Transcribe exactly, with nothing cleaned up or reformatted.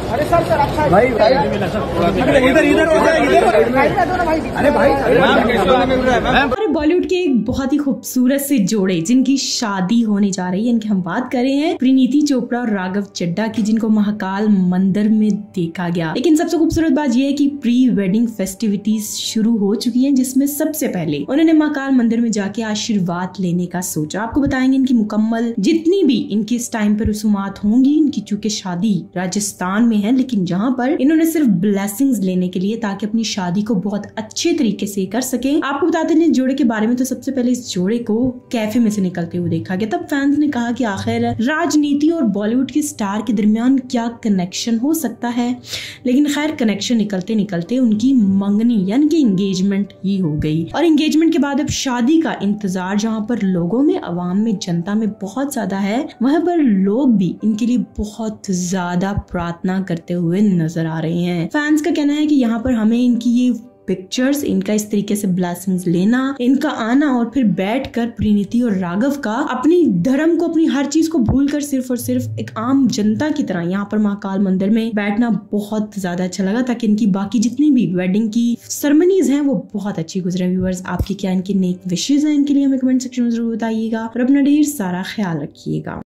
अरे sir sir अच्छा भाई इधर इधर इधर अरे भाई और बॉलीवुड के एक बहुत ही खूबसूरत से जोड़े जिनकी शादी होने जा रही है, इनकी हम बात कर रहे हैं प्रीनीति चोपड़ा और राघव चड्ढा की, जिनको महाकाल मंदिर में देखा गया। लेकिन सबसे खूबसूरत बात यह है कि प्री वेडिंग फेस्टिविटीज शुरू हो चुकी हैं, जिसमें सबसे पहले उन्होंने महाकाल मंदिर में जाके आशीर्वाद लेने का सोचा। आपको बताएंगे इनकी मुकम्मल जितनी भी इनकी इस टाइम पर रसूमात होंगी। इनकी चूंकि शादी राजस्थान में है, लेकिन जहाँ पर इन्होंने सिर्फ ब्लेसिंग्स लेने के लिए ताकि अपनी शादी को बहुत अच्छे तरीके से कर सके। आपको बताते हैं जोड़े के बारे में, तो सबसे पहले इस जोड़े को कैफे में से निकलते हुए देखा गया। तब फैंस ने कहा कि आखिर राजनीति और बॉलीवुड के स्टार के दरमियान क्या कनेक्शन हो सकता है, लेकिन खैर कनेक्शन निकलते निकलते उनकी मंगनी यानी कि एंगेजमेंट ही हो गई। और एंगेजमेंट के बाद अब शादी का इंतजार जहाँ पर लोगों में, अवाम में, जनता में बहुत ज्यादा है, वहाँ पर लोग भी इनके लिए बहुत ज्यादा प्रार्थना करते हुए नजर आ रहे हैं। फैंस का कहना है कि यहाँ पर हमें इनकी ये पिक्चर्स, इनका इस तरीके से ब्लेसिंग्स लेना, इनका आना और फिर बैठकर प्रीनीति और राघव का अपनी धर्म को, अपनी हर चीज को भूलकर सिर्फ और सिर्फ एक आम जनता की तरह यहाँ पर महाकाल मंदिर में बैठना बहुत ज्यादा अच्छा लगा, ताकि इनकी बाकी जितनी भी वेडिंग की सेरेमनीज हैं वो बहुत अच्छी गुजरे। व्यूअर्स, आपकी क्या इनकी नेक विशेष हैं इनके लिए हमें कमेंट सेक्शन में जरूर बताइएगा और अपना ढेर सारा ख्याल रखिएगा।